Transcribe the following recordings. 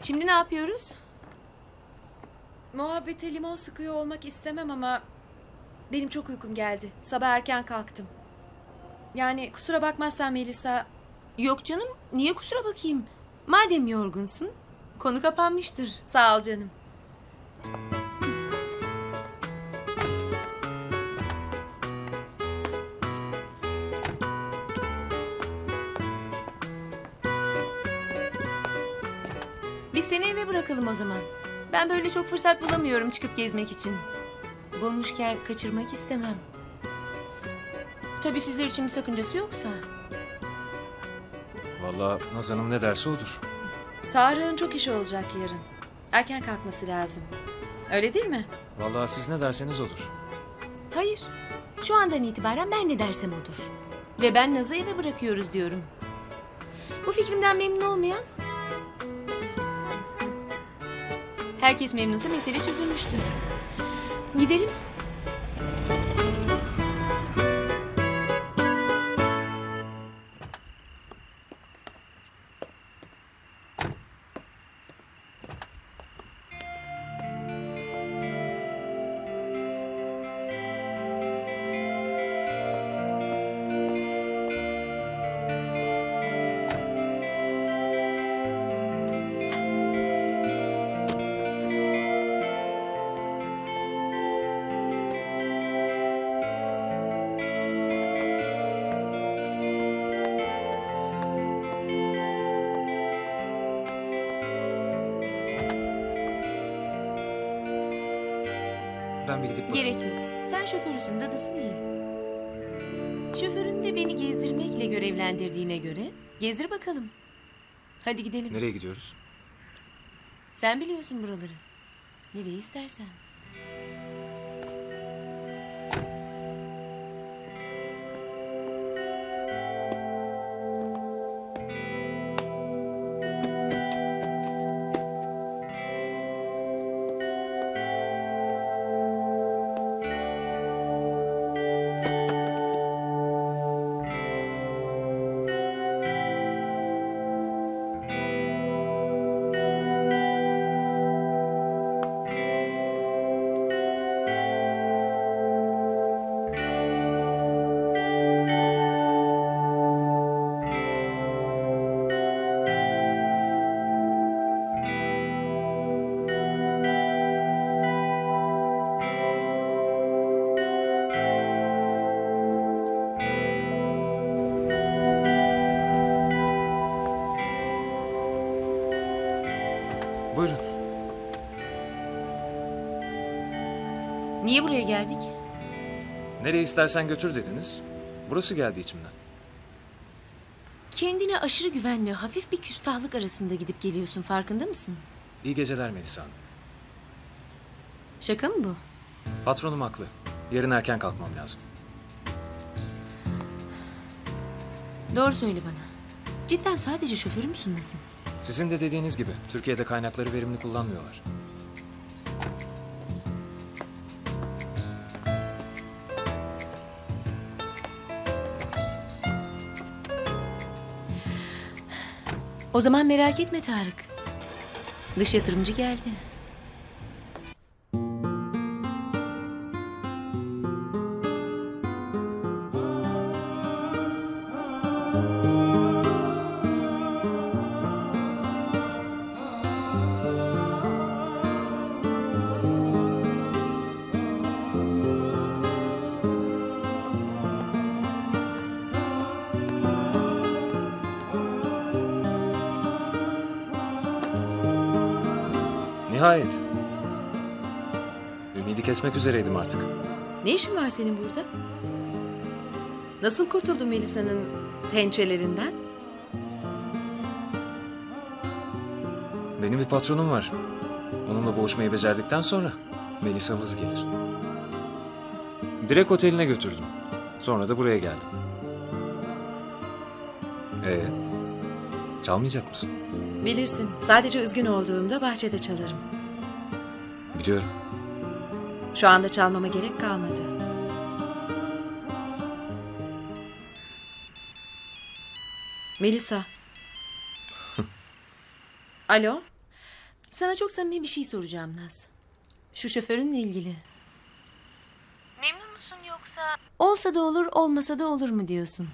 Şimdi ne yapıyoruz? Muhabbete limon sıkıyor olmak istemem ama benim çok uykum geldi. Sabah erken kalktım. Yani kusura bakmazsan Melisa. Yok canım, niye kusura bakayım? Madem yorgunsun, konu kapanmıştır. Sağ ol canım. Biz seni eve bırakalım o zaman. Ben böyle çok fırsat bulamıyorum çıkıp gezmek için. Bulmuşken kaçırmak istemem. Tabii sizler için bir sakıncası yoksa. Vallahi Naz Hanım ne derse odur. Tarık'ın çok işi olacak yarın. Erken kalkması lazım. Öyle değil mi? Vallahi siz ne derseniz odur. Hayır, şu andan itibaren ben ne dersem odur. Ve ben Naz'ı eve bırakıyoruz diyorum. Bu fikrimden memnun olmayan? Herkes memnunsa mesele çözülmüştür. Gidelim. Ben bir gidip bakayım. Gerek yok. Sen şoförüsün, dadısı değil. Şoförün de beni gezdirmekle görevlendirdiğine göre gezdir bakalım. Hadi gidelim. Nereye gidiyoruz? Sen biliyorsun buraları. Nereye istersen. Buyurun. Niye buraya geldik? Nereye istersen götür dediniz. Burası geldi içimden. Kendine aşırı güvenle hafif bir küstahlık arasında gidip geliyorsun, farkında mısın? İyi geceler Melisa Hanım. Şaka mı bu? Patronum haklı. Yarın erken kalkmam lazım. Doğru söyle bana. Cidden sadece şoförü müsün Nazım? Sizin de dediğiniz gibi Türkiye'de kaynakları verimli kullanmıyorlar. O zaman merak etme Tarık. Dış yatırımcı geldi. Nihayet. Ümidi kesmek üzereydim artık. Ne işin var senin burada? Nasıl kurtuldun Melisa'nın pençelerinden? Benim bir patronum var. Onunla boğuşmayı becerdikten sonra Melisa vız gelir. Direkt oteline götürdüm. Sonra da buraya geldim. Çalmayacak mısın? Bilirsin, sadece üzgün olduğumda bahçede çalarım. Biliyorum. Şu anda çalmama gerek kalmadı. Melisa. Alo? Sana çok samimi bir şey soracağım Naz. Şu şoförünle ilgili. Memnun musun yoksa? Olsa da olur, olmasa da olur mu diyorsun?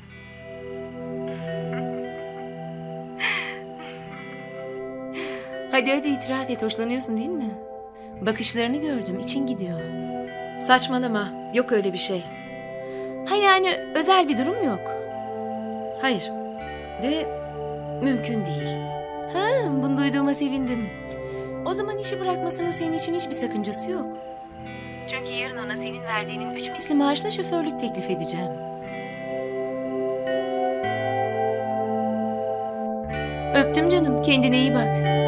Hadi itiraf et, hoşlanıyorsun değil mi? Bakışlarını gördüm, için gidiyor. Saçmalama. Yok öyle bir şey. Ha yani özel bir durum yok. Hayır. Ve mümkün değil. Ha, bunu duyduğuma sevindim. O zaman işi bırakmasının senin için hiçbir sakıncası yok. Çünkü yarın ona senin verdiğinin 3 misli maaşla şoförlük teklif edeceğim. Öptüm canım, kendine iyi bak.